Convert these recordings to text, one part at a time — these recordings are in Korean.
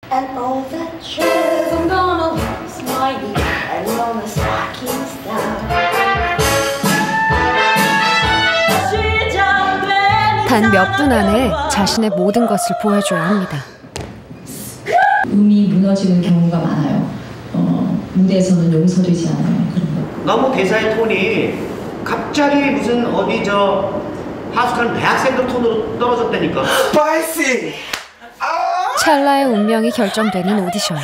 And all the chairs I'm gonna lose my knee and on the stocking star. 단 몇 분 안에 자신의 모든 것을 보여줘야 합니다. 음이 무너지는 경우가 많아요. 무대에서는 용서되지 않아요. 그런 거. 너무 대사의 톤이 갑자기 무슨 어디 저 하숙하는 대학생들 톤으로 떨어졌다니까. 스파이시! 찰나의 운명이 결정되는 오디션.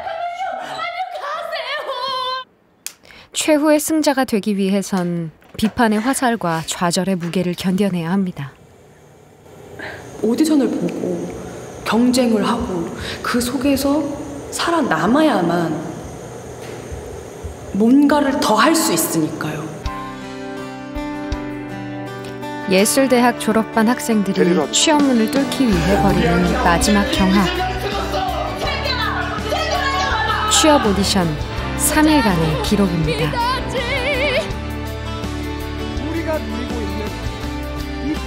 최후의 승자가 되기 위해선 비판의 화살과 좌절의 무게를 견뎌내야 합니다. 오디션을 보고 경쟁을 하고 그 속에서 살아남아야만 뭔가를 더 할 수 있으니까요. 예술대학 졸업반 학생들이 취업문을 뚫기 위해 벌이는 마지막 경합. 취업 오디션 3일간의 기록입니다. 우리가 누리고 있는 이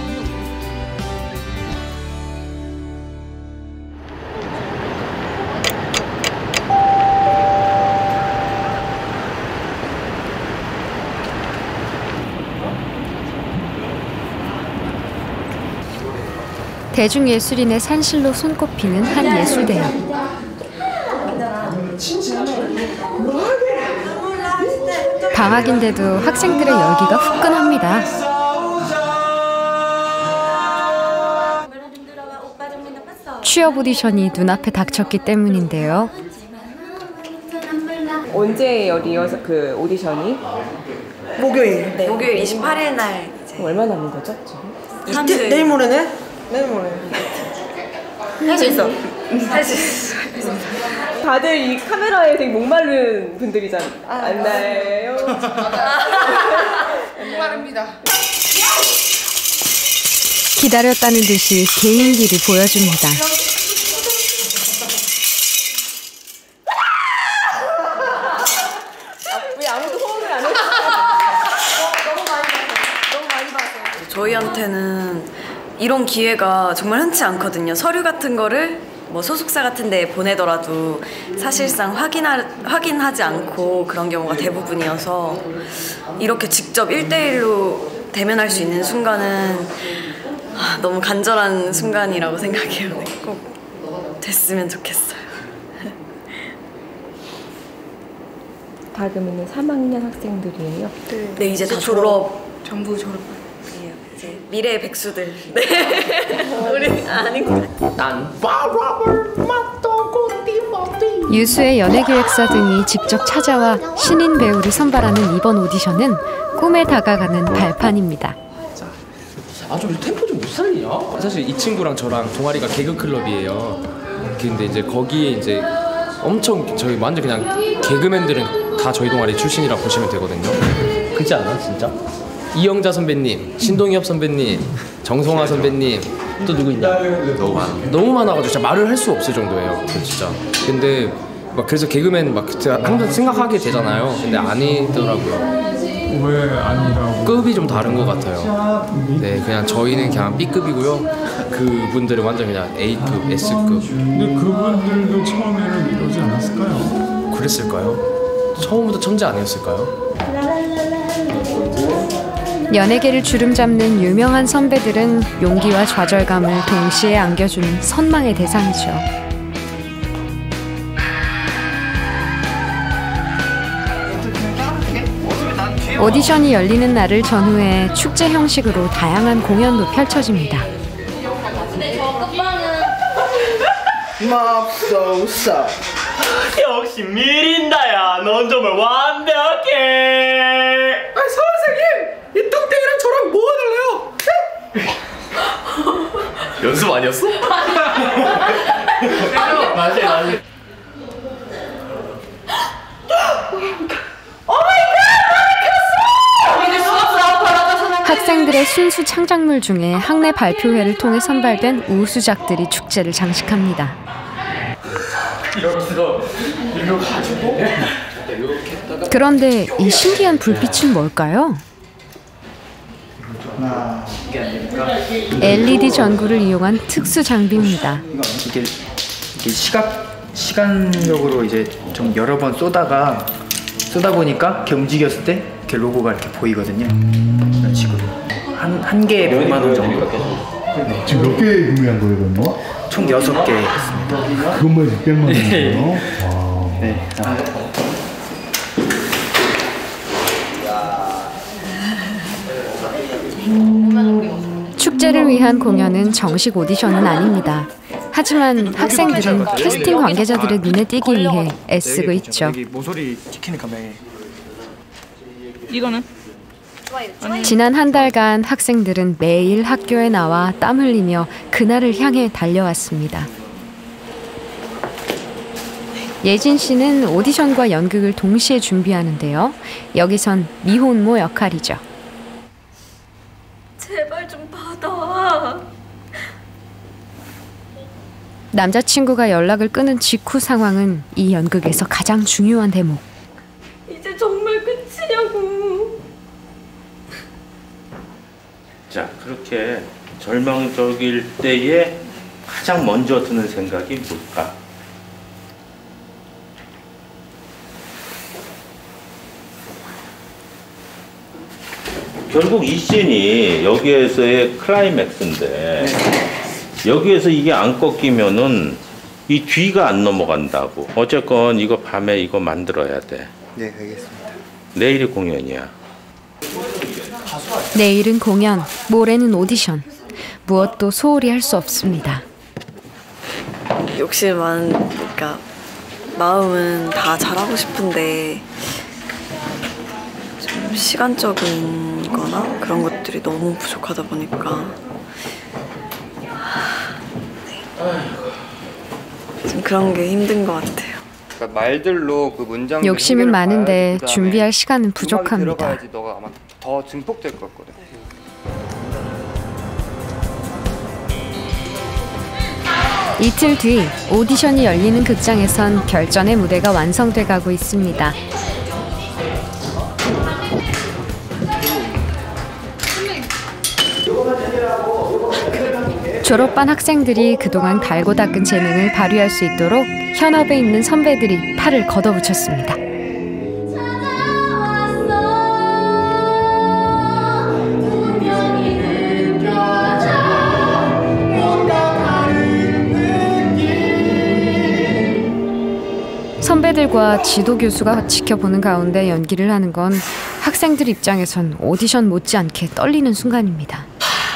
대중예술인의 산실로 손꼽히는 한 예술대학. 방학인데도 학생들의 열기가 후끈합니다. 취업 오디션이 눈앞에 닥쳤기 때문인데요. 언제 열리어서 그 오디션이? 목요일. 네. 목요일 28일 날. 이제. 얼마 남은 거죠 지금? 이틀. 내일 모레네? 내일 모레. 할 수 있어. 할 수 있어. 다들 이 카메라에 되게 목마른 분들이잖아요. 안나요? 목마릅니다. 기다렸다는 듯이 개인기를 보여줍니다. 왜 아무도 호응을 안 해주세요? 너무 많이 봤어요. 저희한테는 이런 기회가 정말 흔치 않거든요. 서류 같은 거를 뭐 소속사 같은 데 보내더라도 사실상 확인하지 않고 그런 경우가 대부분이어서 이렇게 직접 1대1로 대면할 수 있는 순간은 너무 간절한 순간이라고 생각해요. 네, 꼭 됐으면 좋겠어요. 다 그러면 3학년 학생들이에요? 네, 이제 다 전부 졸업. 이제 미래의 백수들. 네. 우리 아닌 유수의 연예기획사 등이 직접 찾아와 신인 배우를 선발하는 이번 오디션은 꿈에 다가가는 발판입니다. 좀 템포 좀 못 살리냐? 사실 이 친구랑 저랑 동아리가 개그 클럽이에요. 근데 이제 거기에 이제 엄청 저희 완전 그냥 개그맨들은 다 저희 동아리 출신이라 보시면 되거든요. 그렇지 않아 진짜? 이영자 선배님, 신동엽 선배님, 정성화 선배님, 또 누구 있냐? 너무 많아가지고 진짜 말을 할 수 없을 정도예요. 진짜. 근데 막 그래서 개그맨 막 제가 항상 생각하게 되잖아요. 근데 아니더라고요. 왜 아니라고? 급이 좀 다른 것 같아요. 네, 그냥 저희는 그냥 B급이고요. 그분들은 완전 그냥 A급, S급. 근데 그분들도 처음에는 이러지 않았을까요? 그랬을까요? 처음부터 천재 아니었을까요? 연예계를 주름잡는 유명한 선배들은 용기와 좌절감을 동시에 안겨준 선망의 대상이죠. 오디션이 열리는 날을 전후해 축제 형식으로 다양한 공연도 펼쳐집니다. 맙소사. 역시 미린다야. 넌 정말 완벽해. 선생님! 이 뚱땡이랑 저랑 뭐 하실래요? 연습 아니었어? 맞아. 학생들의 순수 창작물 중에 학내 발표회를 통해 선발된 우수작들이 축제를 장식합니다. 그런데 이 신기한 불빛은 뭘까요? LED 전구를 이용한 특수 장비입니다. 시간적으로 이제 좀 여러 번 쏘다 보니까 이렇게 움직였을 때 이렇게 로고가 이렇게 보이거든요. 이런 식으로 한 개에 100만 원 정도. 네. 지금 몇 개 구매한 거예요, 그러면? 총 6개 했습니다. 그것만 600만 원이에요? 네. 축제를 위한 공연은 정식 오디션은 아닙니다. 하지만 학생들은 캐스팅 관계자들의 눈에 띄기 위해 애쓰고 있죠. 모서리 찍히는 가방에. 이거는? 지난 한 달간 학생들은 매일 학교에 나와 땀 흘리며 그날을 향해 달려왔습니다. 예진 씨는 오디션과 연극을 동시에 준비하는데요. 여기선 미혼모 역할이죠. 제발 좀 받아. 남자친구가 연락을 끊은 직후 상황은 이 연극에서 가장 중요한 대목. 이제 정말 끝이냐고. 자, 그렇게 절망적일 때에 가장 먼저 드는 생각이 뭘까? 결국 이 씬이 여기에서의 클라이맥스인데 여기에서 이게 안 꺾이면은 이 뒤가 안 넘어간다고. 어쨌건 이거 밤에 이거 만들어야 돼. 네, 알겠습니다. 내일이 공연이야. 내일은 공연, 모레는 오디션. 무엇도 소홀히 할 수 없습니다. 욕심 그러니까 마음은 다 잘하고 싶은데 좀 시간적인 거나 그런 것들이 너무 부족하다 보니까 좀 그런 게 힘든 것 같아요. 그러니까 말들로 그 문장 욕심은 많은데 준비할 시간은 부족합니다. 들어가야지 너가 아마 더 증폭될 것 같거든. 이틀 뒤 오디션이 열리는 극장에선 결전의 무대가 완성돼 가고 있습니다. 졸업반 학생들이 그동안 달고 닦은 재능을 발휘할 수 있도록 현업에 있는 선배들이 팔을 걷어붙였습니다. 선배들과 지도 교수가 지켜보는 가운데 연기를 하는 건 학생들 입장에선 오디션 못지않게 떨리는 순간입니다.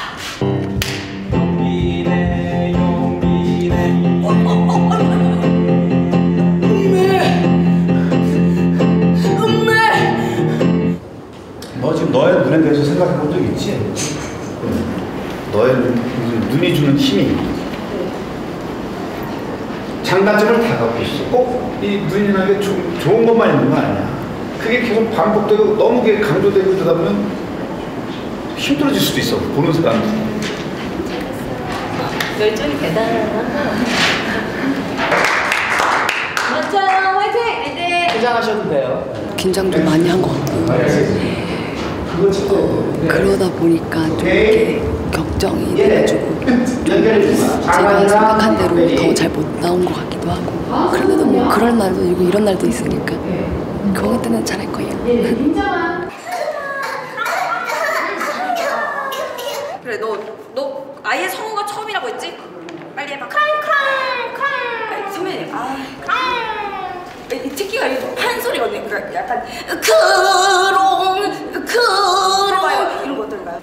너 지금 너의 눈에 대해서 생각해 본 적 있지? 너의 눈이 주는 힘이 장단점을 다 갖고 있어. 꼭 이 눈이라는 게 좋은 것만 있는 거 아니야. 그게 계속 반복되고 너무 강조되고 그러다 보면 힘들어질 수도 있어. 보는 사람들. 열정이 대단하다. 멋져요. 화이팅! 화이팅! 긴장하셔도 돼요. 긴장 좀 많이 한 것 같고 그러다 보니까 좀 이렇게 격정이 돼가지고 제가 생각한 대로 더 잘 못 나온 것 같기도 하고 그런데도 뭐 그럴 날도 있고 이런 날도 있으니까 공연 때는 잘할 거예요. 그래 너 아예 성우가 처음이라고 했지? 빨리 해봐. 선배님 이 특기가 판 소리거든요. 그러니까 약간 크롱 이런 거 어떨까요?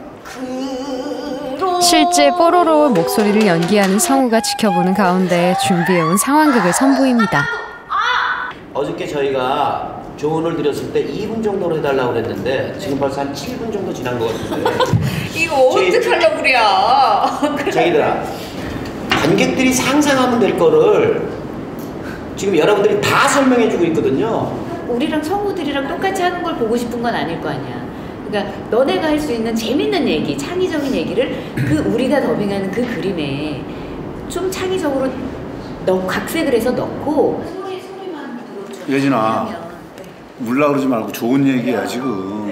실제 뽀로로 목소리를 연기하는 성우가 지켜보는 가운데 준비해온 상황극을 선보입니다. 어저께 저희가 조언을 드렸을 때 2분 정도로 해달라고 그랬는데 지금 벌써 한 7분 정도 지난 것 같은데 이거 어떡하려고 그래. 저희들아, 관객들이 상상하면 될 거를 지금 여러분들이 다 설명해주고 있거든요. 우리랑 성우들이랑 똑같이 하는 걸 보고 싶은 건 아닐 거 아니야. 그러니까 너네가 할 수 있는 재밌는 얘기, 창의적인 얘기를 그 우리가 더빙하는 그 그림에 좀 창의적으로 각색을 해서 넣고. 예진아, 몰라 그러지 말고 좋은 얘기야 지금.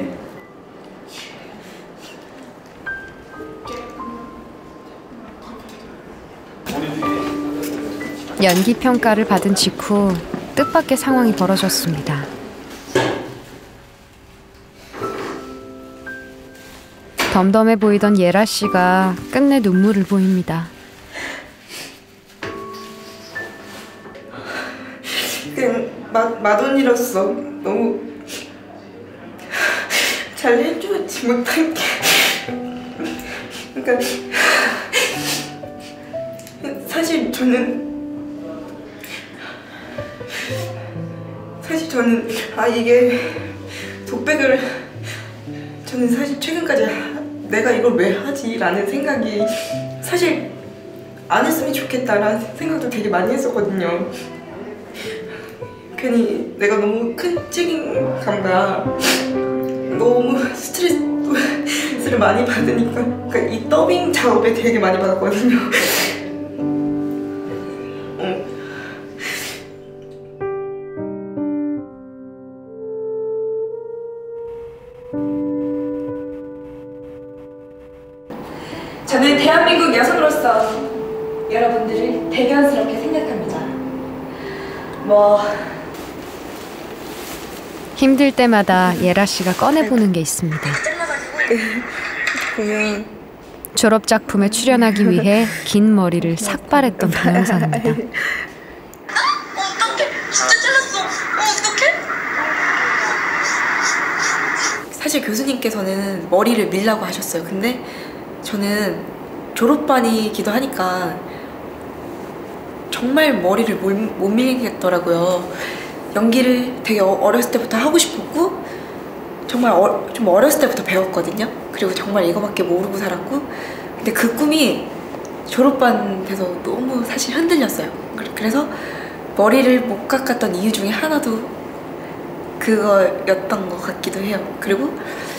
연기 평가를 받은 직후 뜻밖의 상황이 벌어졌습니다. 덤덤해 보이던 예라 씨가 끝내 눈물을 보입니다. 그냥 맏언니로서 너무 잘 해주지 못한 게, 그러니까 사실 저는 이게 독백을 저는 사실 최근까지 내가 이걸 왜 하지? 라는 생각이 사실 안 했으면 좋겠다라는 생각도 되게 많이 했었거든요. 괜히 내가 너무 큰 책임감과 너무 스트레스를 많이 받으니까, 그러니까 이 더빙 작업에 되게 많이 받았거든요. 저는 대한민국 여성으로서 여러분들을 대견스럽게 생각합니다. 힘들 때마다 예라 씨가 꺼내보는 게 있습니다. 보면 졸업 작품에 출연하기 위해 긴 머리를 삭발했던 동영상입니다. 사실 교수님께서는 머리를 밀라고 하셨어요. 근데 저는 졸업반이기도 하니까 정말 머리를 못 밀겠더라고요. 연기를 되게 어렸을 때부터 하고 싶었고 정말 좀 어렸을 때부터 배웠거든요. 그리고 정말 이거밖에 모르고 살았고, 근데 그 꿈이 졸업반 돼서 너무 사실 흔들렸어요. 그래서 머리를 못 깎았던 이유 중에 하나도 그거였던 것 같기도 해요. 그리고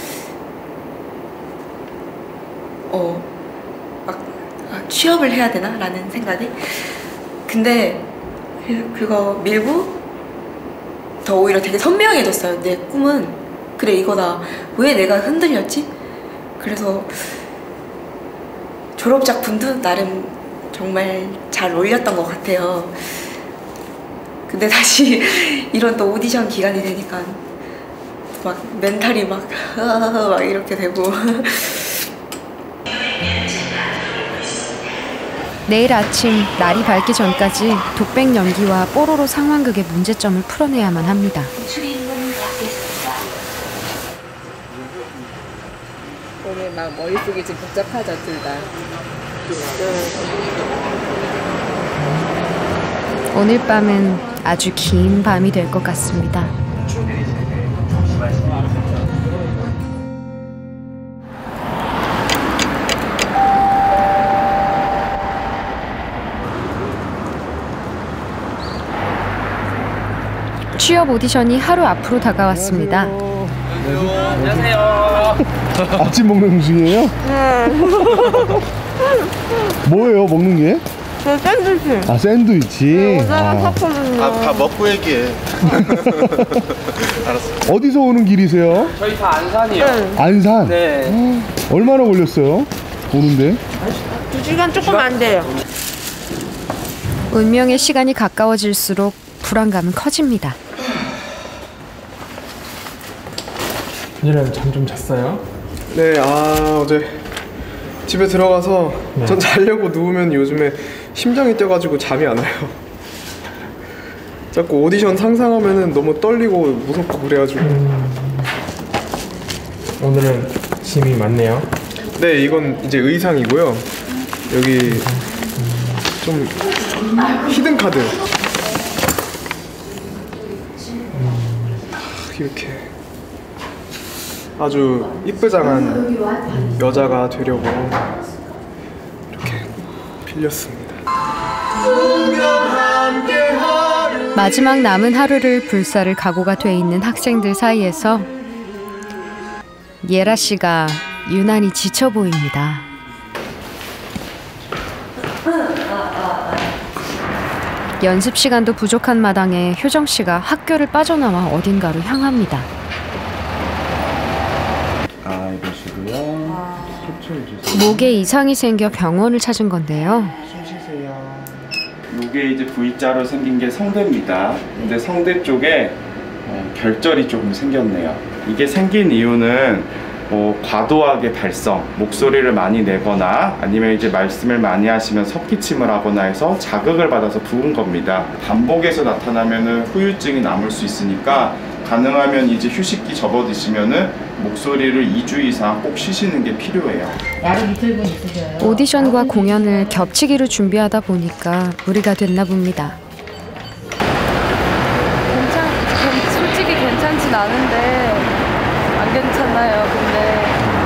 취업을 해야 되나? 라는 생각이. 근데 그거 밀고 더 오히려 되게 선명해졌어요. 내 꿈은 그래 이거다. 왜 내가 흔들렸지? 그래서 졸업작품도 나름 정말 잘 올렸던 것 같아요. 근데 다시 이런 또 오디션 기간이 되니까 막 멘탈이 막 이렇게 되고. 내일 아침 날이 밝기 전까지 독백 연기와 뽀로로 상황극의 문제점을 풀어내야만 합니다. 오늘 막 머릿속이 지금 복잡하죠, 둘 다. 오늘 밤은 아주 긴 밤이 될 것 같습니다. 취업 오디션이 하루 앞으로 다가왔습니다. 안녕하세요. 아침 먹는 중이에요? 네. 뭐예요, 먹는 게? 저 샌드위치. 아, 샌드위치. 다 먹고 얘기해. 알았어. 어디서 오는 길이세요? 저희 다 안산이요. 안산? 네. 얼마나 걸렸어요? 오는데? 2시간 조금 안 돼요. 운명의 시간이 가까워질수록 불안감은 커집니다. 오늘은 잠 좀 잤어요? 네, 어제 집에 들어가서 전 자려고 누우면 요즘에 심장이 뛰어가지고 잠이 안 와요. 자꾸 오디션 상상하면은 너무 떨리고 무섭고 그래가지고. 오늘은 짐이 많네요. 네, 이건 이제 의상이고요. 여기 좀 히든 카드. 이렇게 아주 이쁘장한 여자가 되려고 이렇게 빌렸습니다. 마지막 남은 하루를 불살을 각오가 돼 있는 학생들 사이에서 예라 씨가 유난히 지쳐 보입니다. 연습 시간도 부족한 마당에 효정 씨가 학교를 빠져나와 어딘가로 향합니다. 이러시고요. 스트레칭 주세요. 목에 이상이 생겨 병원을 찾은 건데요. 숨 쉬세요. 이게 이제 V자로 생긴 게 성대입니다. 근데 성대 쪽에 결절이 조금 생겼네요. 이게 생긴 이유는 과도하게 발성, 목소리를 많이 내거나 아니면 이제 말씀을 많이 하시면 섭기침을 하거나 해서 자극을 받아서 부은 겁니다. 반복해서 나타나면은 후유증이 남을 수 있으니까 가능하면 이제 휴식기 접어드시면은 목소리를 2주 이상 꼭 쉬시는 게 필요해요. 오디션과 공연을 겹치기로 준비하다 보니까 무리가 됐나 봅니다. 솔직히 괜찮진 않은데 안 괜찮아요. 근데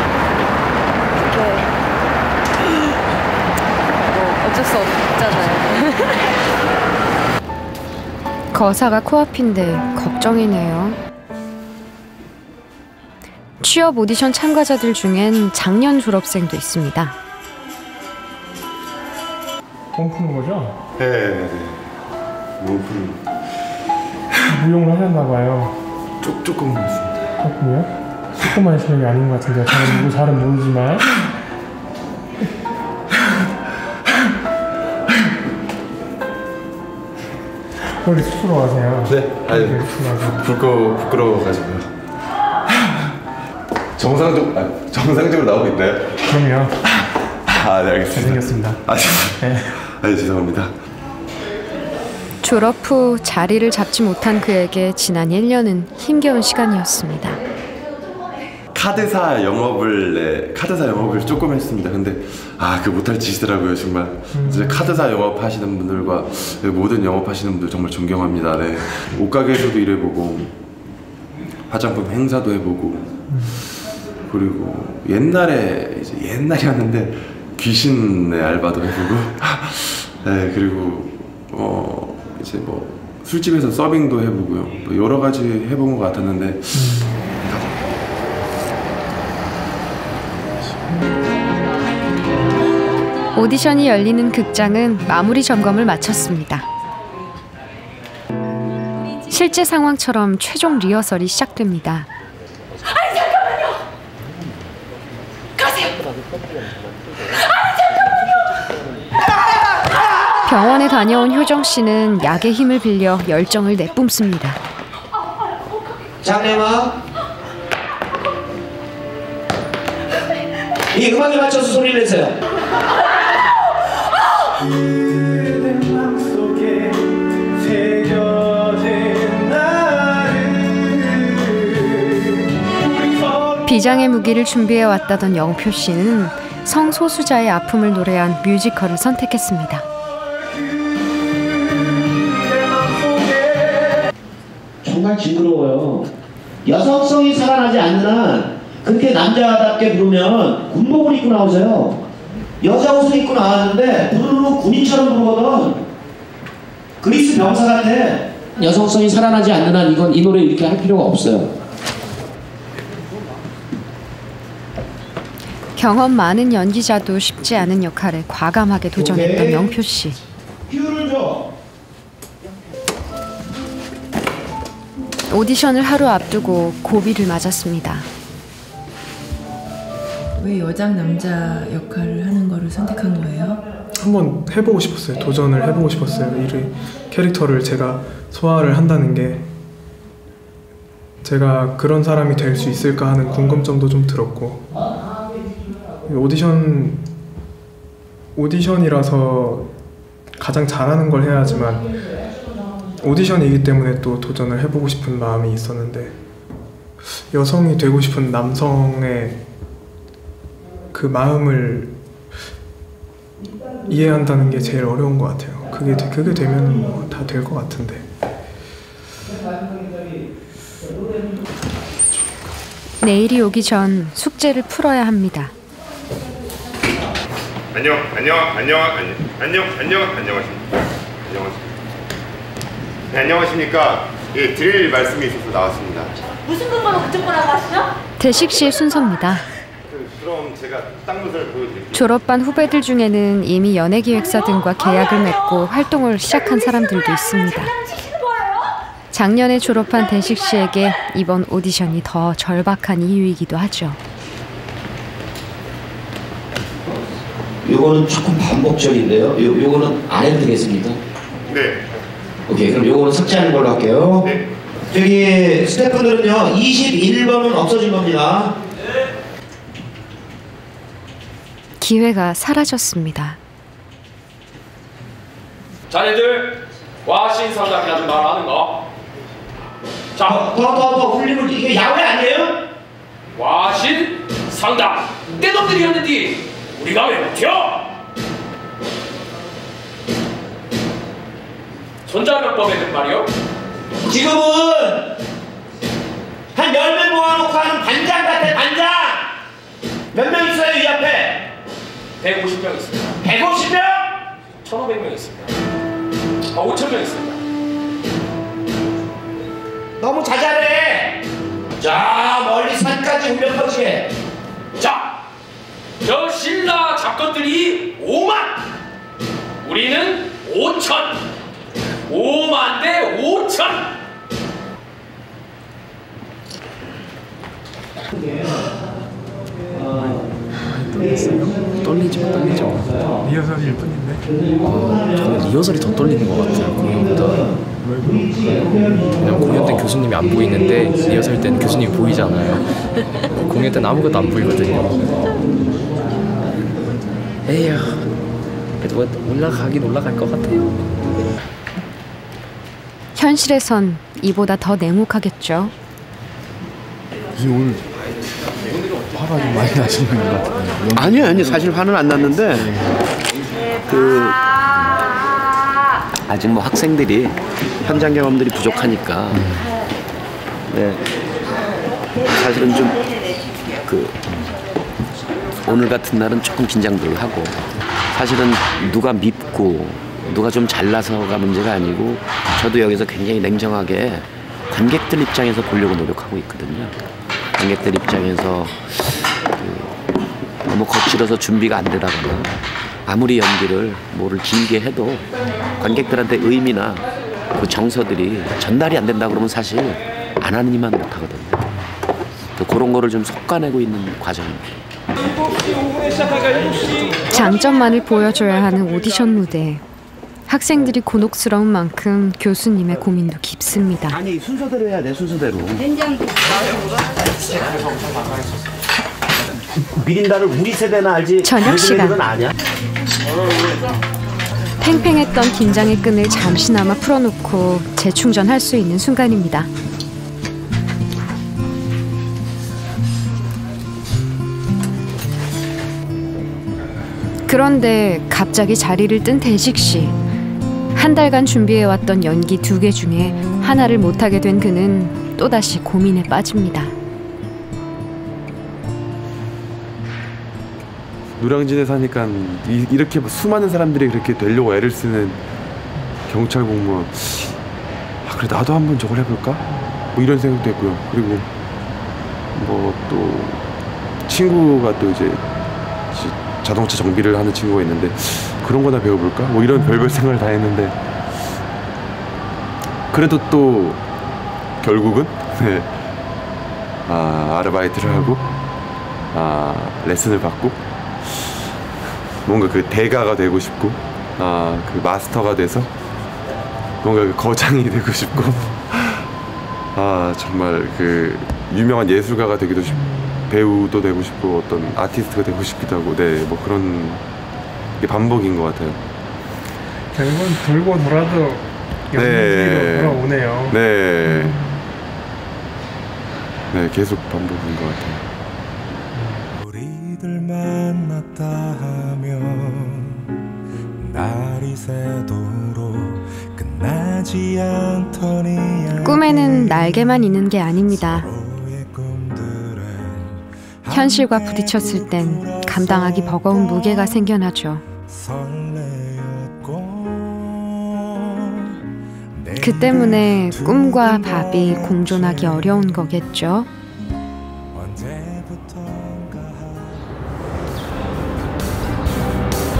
이렇게 어쩔 수 없잖아요. 거사가 코앞인데 걱정이네요. 취업 오디션 참가자들 중엔 작년 졸업생도 있습니다. 몸 푸는 거죠? 네. 몸 푸는. 무용을 하셨나 봐요. 조금 했습니다. 조금이요? 조금만 하시는 게 아닌 것 같은데 잘은 모르지만. 왜 이렇게 쑥스러워하세요? 네? 아니, 부끄러워가지고요. 정상적으로 나오고 있나요? 그럼요. 네, 알겠습니다. 잘생겼습니다. 네, 죄송합니다. 졸업 후 자리를 잡지 못한 그에게 지난 1년은 힘겨운 시간이었습니다. 카드사 영업을 조금 했습니다. 근데 그 못할 짓이더라고요, 정말. 이제 카드사 영업하시는 분들과 모든 영업하시는 분들 정말 존경합니다. 네. 옷가게에서도 일해보고 화장품 행사도 해보고 그리고 옛날이었는데 귀신의 알바도 해보고 네, 그리고 이제 뭐 술집에서 서빙도 해보고요. 뭐 여러 가지 해본 것 같았는데 오디션이 열리는 극장은 마무리 점검을 마쳤습니다. 실제 상황처럼 최종 리허설이 시작됩니다. 아니 잠깐만요. 가세요. 병원에 다녀온 효정 씨는 약의 힘을 빌려 열정을 내뿜습니다. 장래마, 이 음악에 맞춰서 소리를 내세요. 비장의 무기를 준비해 왔다던 영표 씨는 성소수자의 아픔을 노래한 뮤지컬을 선택했습니다. 정말 징그러워요. 여성성이 살아나지 않는 한 그렇게 남자답게 부르면 군복을 입고 나오세요. 여자 옷을 입고 나왔는데 부르는 군인처럼 부르거든. 그리스 병사 같아. 여성성이 살아나지 않는 한 이 노래 이렇게 할 필요가 없어요. 경험 많은 연기자도 쉽지 않은 역할에 과감하게 도전했던 영표 씨. 오디션을 하루 앞두고 고비를 맞았습니다. 왜 여장 남자 역할을 하는 거를 선택한 거예요? 한번 해보고 싶었어요. 도전을 해보고 싶었어요. 이 캐릭터를 제가 소화를 한다는 게 제가 그런 사람이 될 수 있을까 하는 궁금점도 좀 들었고 오디션이라서 가장 잘하는 걸 해야 하지만 오디션이기 때문에 또 도전을 해보고 싶은 마음이 있었는데 여성이 되고 싶은 남성의 그 마음을 이해한다는 게 제일 어려운 것 같아요. 그게 되면 뭐 다 될 것 같은데. 내일이 오기 전 숙제를 풀어야 합니다. 안녕하십니까. 예, 드릴 말씀이 있어서 나왔습니다. 무슨 근거로 그쪽 거라고 하시죠? 대식 씨의 순서입니다. 그럼 제가 딱 문서를 보여드릴게요. 졸업반 후배들 중에는 이미 연예기획사 등과 계약을 맺고 활동을 시작한 사람들도 있습니다. 작년에 졸업한 대식 씨에게 이번 오디션이 더 절박한 이유이기도 하죠. 요거는 조금 반복적인데요. 요거는 안 해도 되겠습니까? 네. 오케이, 그럼 요거는 삭제하는 걸로 할게요. 네. 저기 스태프분들은요 21번은 없어진 겁니다. 기회가 사라졌습니다. 자네들 와신 상담이나 좀 말하는 거. 자, 더 흘리면 이게 야외 아니에요? 와신 상담 내 놈들이었는데 우리가 왜 못해요? 손자병법에는 말이요. 지금은 한 10명 모아놓고 하는 반장 같아, 반장! 몇 명 있어요, 이 앞에? 150명 있습니다. 150명? 1,500명 있습니다. 5,000명 있습니다. 너무 자잘해. 자, 멀리 산까지 울려 퍼지게. 자, 저 신라 잡것들이 5만, 우리는 5천. 5만 대 5천. 떨리죠. 리허설일 뿐인데. 저는 리허설이 더 떨리는 것 같아요, 공연보다. 그냥 공연 때 교수님이 안 보이는데 리허설 때는 교수님이 보이잖아요. 공연 때는 아무것도 안 보이거든요. 에휴, 그래도 올라가긴 올라갈 것 같아요. 현실에선 이보다 더 냉혹하겠죠. 오늘 화가 좀 많이 나시는 것 같아요. 아니 사실 화는 안 났는데 아직 뭐 학생들이 현장 경험들이 부족하니까 네, 사실은 좀 오늘 같은 날은 조금 긴장도 하고 사실은 누가 밉고 누가 좀 잘나서가 문제가 아니고 저도 여기서 굉장히 냉정하게 관객들 입장에서 보려고 노력하고 있거든요. 관객들 입장에서 너무 거칠어서 준비가 안 되다거나 아무리 연기를 뭐를 길게 해도 관객들한테 의미나 그 정서들이 전달이 안 된다 그러면 사실 안 하는 이만 못하거든요. 그런 거를 좀 솎아내고 있는 과정입니다. 장점만을 보여줘야 하는 오디션 무대. 학생들이 곤혹스러운 만큼 교수님의 고민도 깊습니다. 아니 순서대로 해야 돼, 순서대로. 미린다를 우리 세대나 알지. 저녁 시간. 아냐? 팽팽했던 긴장의 끈을 잠시나마 풀어놓고 재충전할 수 있는 순간입니다. 그런데 갑자기 자리를 뜬 대식 씨. 한 달간 준비해왔던 연기 2개 중에 하나를 못하게 된 그는 또다시 고민에 빠집니다. 노량진에 사니까 이렇게 수많은 사람들이 그렇게 되려고 애를 쓰는 경찰 공무원, 그래 나도 한번 저걸 해볼까? 뭐 이런 생각도 했고요. 그리고 뭐 또 친구가 또 이제 자동차 정비를 하는 친구가 있는데 그런 거나 배워볼까? 뭐 이런 별별 생각을 다 했는데 그래도 또 결국은 아르바이트를 하고 레슨을 받고 뭔가 그 대가가 되고 싶고 그 마스터가 돼서 뭔가 그 거장이 되고 싶고 정말 그 유명한 예술가가 되기도 싶고 배우도 되고 싶고 어떤 아티스트가 되고 싶기도 하고 뭐 그런 게 반복인 것 같아요. 결국은 돌고 돌아도 연기로 돌아오네요. 네, 계속 반복인 것 같아요. 우리들 만났다 하면 날이 새도록 끝나지 않더니 꿈에는 날개만 있는 게 아닙니다. 현실과 부딪혔을 땐 감당하기 버거운 무게가 생겨나죠. 그 때문에 꿈과 밥이 공존하기 어려운 거겠죠.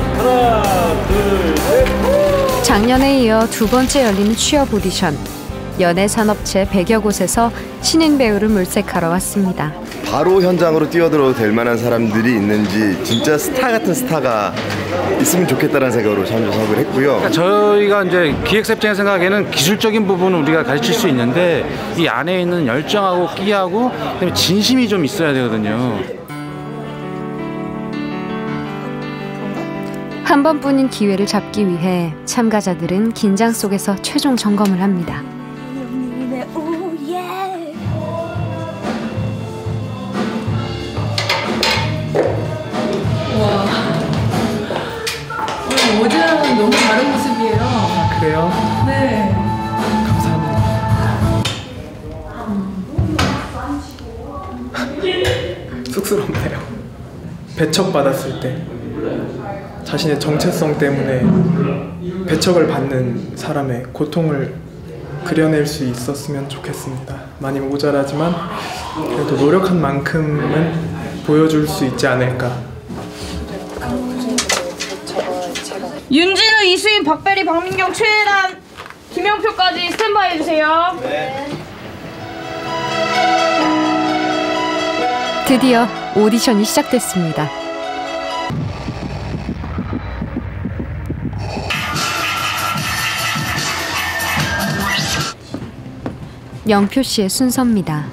하나, 둘, 셋. 작년에 이어 2번째 열리는 취업 오디션. 연예산업체 100여 곳에서 신인 배우를 물색하러 왔습니다. 바로 현장으로 뛰어들어도 될 만한 사람들이 있는지 진짜 스타 같은 스타가 있으면 좋겠다는 생각으로 참석을 했고요. 그러니까 저희가 이제 기획사업장의 생각에는 기술적인 부분은 우리가 가르칠 수 있는데 이 안에 있는 열정하고 끼하고 그다음에 진심이 좀 있어야 되거든요. 한 번뿐인 기회를 잡기 위해 참가자들은 긴장 속에서 최종 점검을 합니다. 어제랑은 너무 다른 모습이에요. 아, 그래요? 네. 감사합니다. 쑥스럽네요. 배척받았을 때 자신의 정체성 때문에 배척을 받는 사람의 고통을 그려낼 수 있었으면 좋겠습니다. 많이 모자라지만 그래도 노력한 만큼은 보여줄 수 있지 않을까. 윤진우, 이수인, 박배리, 박민경, 최혜란, 김영표까지 스탠바이 해주세요. 네. 드디어 오디션이 시작됐습니다. 영표 씨의 순서입니다.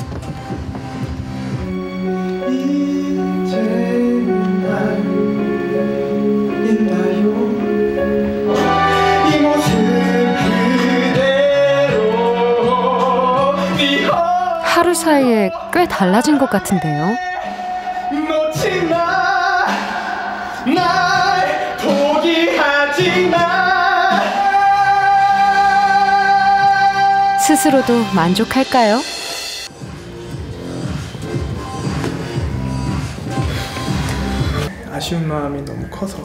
하루 사이에 꽤 달라진 것 같은데요. 날 포기하지 마. 스스로도 만족할까요? 아쉬운 마음이 너무 커서.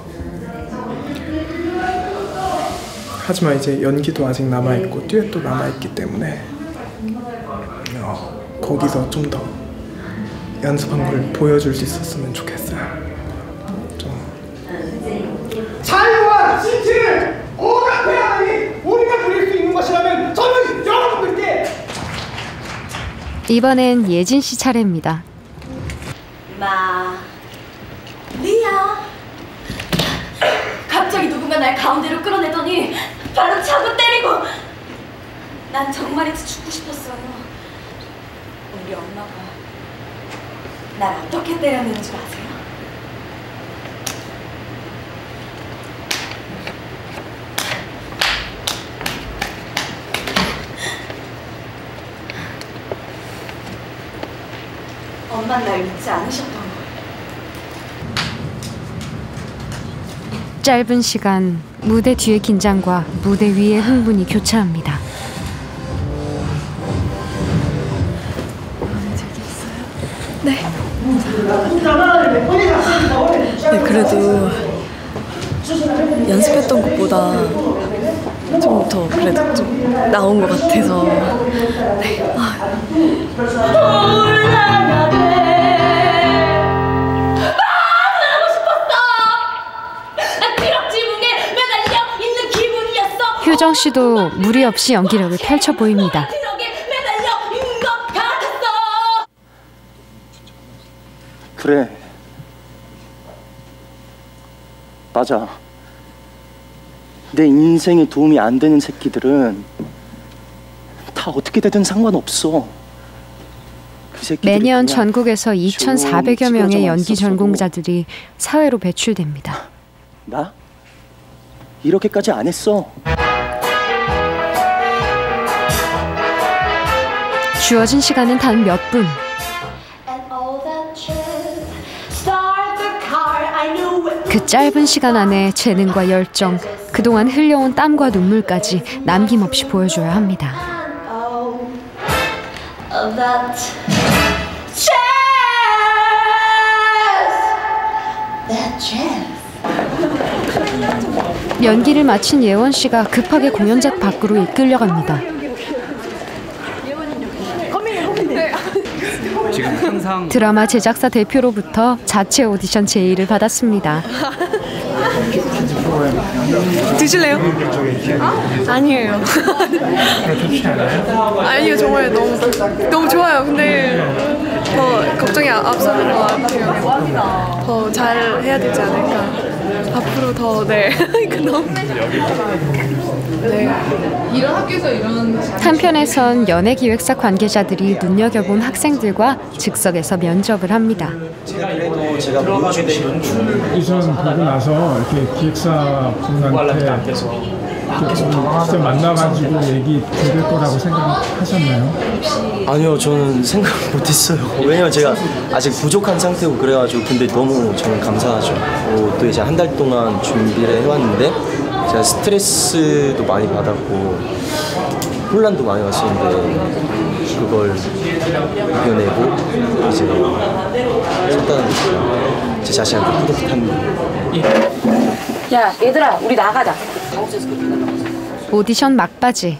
하지만 이제 연기도 아직 남아있고 듀엣도 남아있기 때문에 거기서 좀 더 연습한 걸 보여줄 수 있었으면 좋겠어요. 자유와 진실을 오각해야만이 우리가 누릴 수 있는 것이라면 저는 여러분들께. 이번엔 예진 씨 차례입니다. 리아, 갑자기 누군가 날 가운데로 끌어내더니 발로 차고 때리고. 난 정말이지 죽고 싶었어요. 우리 엄마가 날 어떻게 때렸는지 아세요? 엄마는 날 믿지 않으셨던 거예요. 짧은 시간 무대 뒤의 긴장과 무대 위의 흥분이 교차합니다. 네. 네, 그래도 연습했던 것보다 좀 더 그래도 좀 나온 것 같아서. 네. 효정 씨도 무리 없이 연기력을 펼쳐 보입니다. 그래, 맞아. 내 인생에 도움이 안 되는 새끼들은 다 어떻게 되든 상관없어. 매년 전국에서 2,400여 명의 연기 전공자들이 사회로 배출됩니다. 나? 이렇게까지 안 했어. 주어진 시간은 단 몇 분. 그 짧은 시간 안에 재능과 열정, 그동안 흘려온 땀과 눈물까지 남김없이 보여줘야 합니다. 연기를 마친 예원 씨가 급하게 공연장 밖으로 이끌려갑니다. 지금 항상 드라마 제작사 대표로부터 자체 오디션 제의를 받았습니다. 드실래요? 아니에요. 좋지 않아요? 아니요, 정말 너무 좋아요. 근데 더 걱정이 앞서는 것 같아요. 더 잘 해야 되지 않을까. 앞으로 더 너무 이런 학교에서 이런 한편에선 연예기획사 관계자들이 눈여겨본 학생들과 즉석에서 면접을 합니다. 오디션 보고 나서 이렇게 기획사 분한테 직접 만나가지고 얘기 드릴 거라고 생각하셨나요? 아니요, 저는 생각 못했어요. 왜냐면 제가 아직 부족한 상태고 그래가지고. 근데 너무 저는 감사하죠. 또 이제 한 달 동안 준비를 해왔는데 제가 스트레스도 많이 받았고 혼란도 많이 왔었는데 그걸 이겨내고 이제 섰다는 게 제 자신한테 뿌듯합니다. 야, 얘들아, 우리 나가자. 오디션 막바지.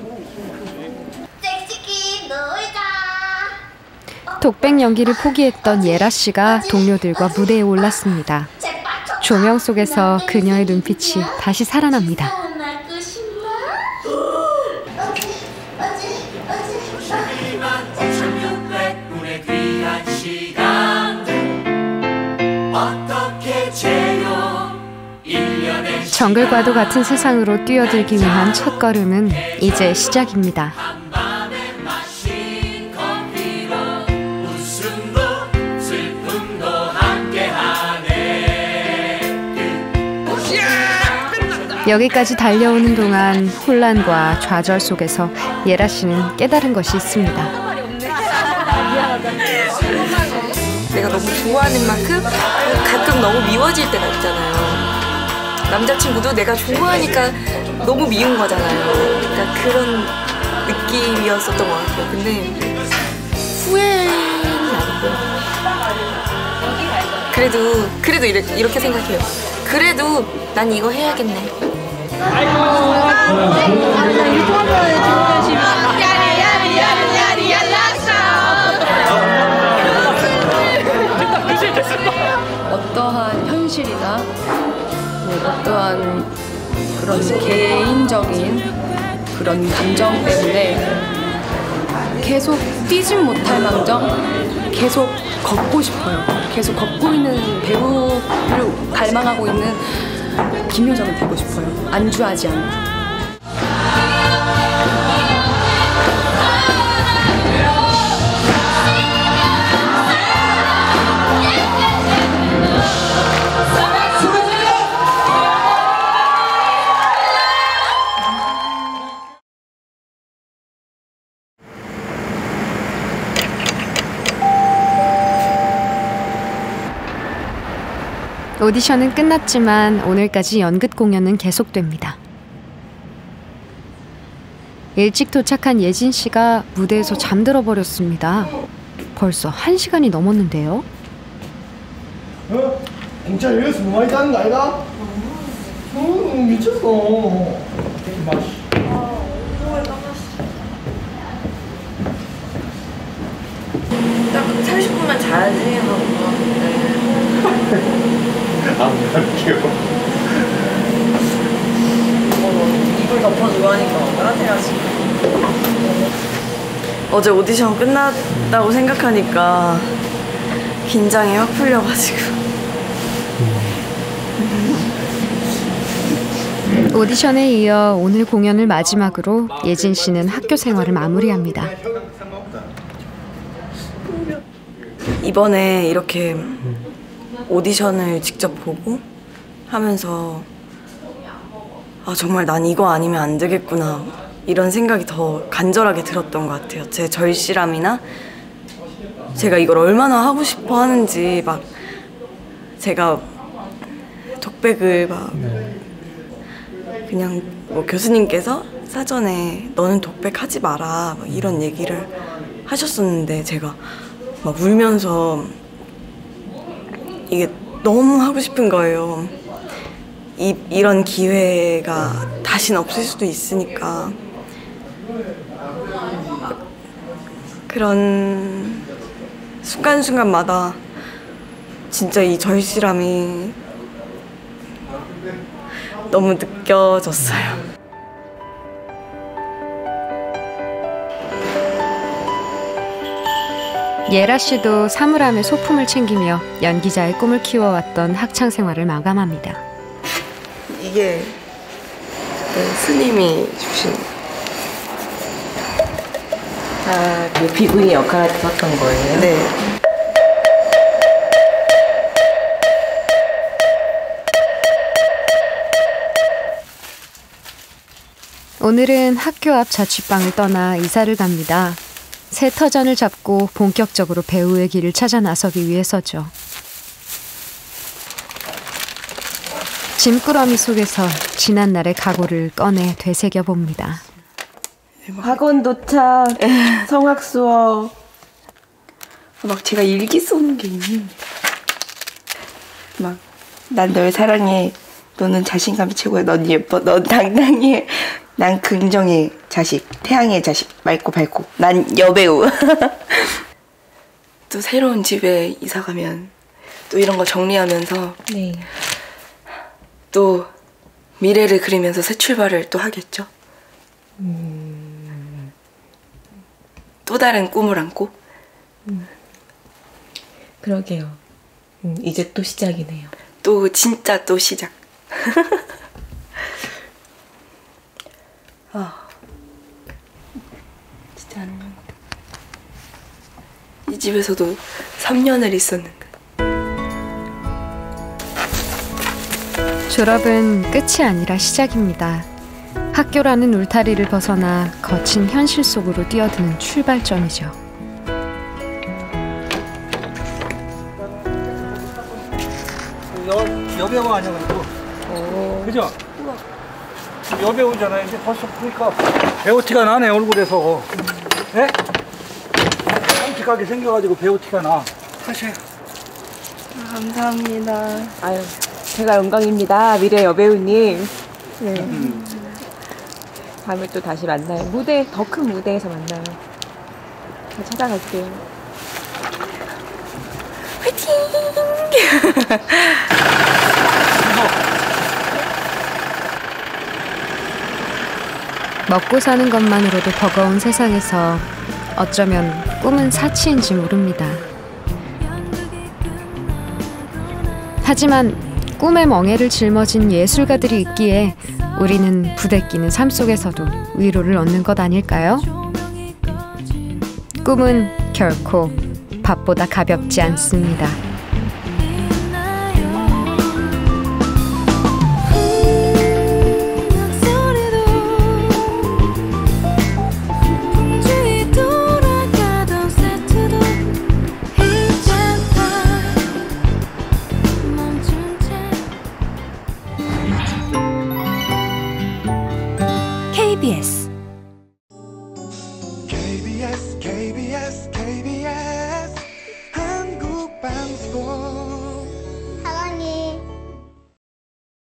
독백 연기를 포기했던 예라 씨가 동료들과 무대에 올랐습니다. 조명 속에서 그녀의 눈빛이 다시 살아납니다. 정글과도 같은 세상으로 뛰어들기 위한 첫걸음은 이제 시작입니다. 여기까지 달려오는 동안 혼란과 좌절 속에서 예라 씨는 깨달은 것이 있습니다. 내가 너무 좋아하는 만큼 가끔 너무 미워질 때가 있잖아요. 남자친구도 내가 좋아하니까 너무 미운 거잖아요. 그러니까 그런 느낌이었었던 것 같아요. 근데 후회는 아니고요. 그래도 이렇게 생각해요. 그래도 난 이거 해야겠네. 어떠한 현실이나 어떠한 그런 개인적인 그런 감정 때문에 계속 뛰진 못할 망정 계속 걷고 싶어요. 계속 걷고 있는 배우를 갈망하고 있는 김효정은 되고 싶어요. 안주하지 않는. 오디션은 끝났지만 오늘까지 연극 공연은 계속됩니다. 일찍 도착한 예진 씨가 무대에서 잠들어 버렸습니다. 벌써 1시간이 넘었는데요. 공짜 여기서 뭐 많이 따는 거 아니다? 미쳤어. 딱 30분만 자야지 하고 안 갈게요. 이불 덮어주고 하니까 따뜻해야지. 어제 오디션 끝났다고 생각하니까 긴장이 확 풀려가지고. 오디션에 이어 오늘 공연을 마지막으로 예진 씨는 학교 생활을 마무리합니다. 이번에 이렇게 오디션을 직접 보고 하면서 아 정말 난 이거 아니면 안 되겠구나 이런 생각이 더 간절하게 들었던 것 같아요. 제 절실함이나 제가 이걸 얼마나 하고 싶어 하는지 막 제가 독백을 막 그냥 뭐 교수님께서 사전에 너는 독백하지 마라 막 이런 얘기를 하셨었는데 제가 막 울면서 이게 너무 하고 싶은 거예요. 이런 기회가 다시는 없을 수도 있으니까 그런 순간순간마다 진짜 이 절실함이 너무 느껴졌어요. 예라 씨도 사물함에 소품을 챙기며 연기자의 꿈을 키워왔던 학창 생활을 마감합니다. 이게 스님이 주신 그 비구니 역할을 했던 거예요? 네. 오늘은 학교 앞 자취방을 떠나 이사를 갑니다. 새 터전을 잡고 본격적으로 배우의 길을 찾아 나서기 위해서죠. 짐꾸러미 속에서 지난날의 각오를 꺼내 되새겨 봅니다. 학원 도착, 성악 수업. 막 제가 일기 쓰는 게 있는데 막 난 널 사랑해. 너는 자신감이 최고야. 넌 예뻐. 넌 당당해. 난 긍정의 자식. 태양의 자식. 맑고 밝고. 난 여배우. 또 새로운 집에 이사 가면 또 이런 거 정리하면서 네. 또 미래를 그리면서 새 출발을 또 하겠죠. 또 다른 꿈을 안고. 그러게요. 이제 또 시작이네요. 또 진짜 또 시작. 진짜 이 집에서도 3년을 있었는데. 졸업은 끝이 아니라 시작입니다. 학교라는 울타리를 벗어나 거친 현실 속으로 뛰어드는 출발점이죠. 여배우 아니야 그래도. 그죠? 여배우잖아요. 이제 벌써 보니까 배우 티가 나네 얼굴에서. 예? 깜찍하게 생겨가지고 배우 티가 나. 사실. 감사합니다. 아유, 제가 영광입니다. 미래 여배우님. 네. 다음에 또 다시 만나요. 무대, 더 큰 무대에서 만나요. 잘 찾아갈게요. 화이팅! 먹고 사는 것만으로도 버거운 세상에서 어쩌면 꿈은 사치인지 모릅니다. 하지만 꿈의 멍에를 짊어진 예술가들이 있기에 우리는 부대끼는 삶 속에서도 위로를 얻는 것 아닐까요? 꿈은 결코 밥보다 가볍지 않습니다. KBS